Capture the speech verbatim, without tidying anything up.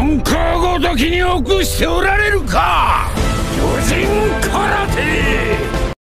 ンカーごときに臆しておられるか、巨人空手。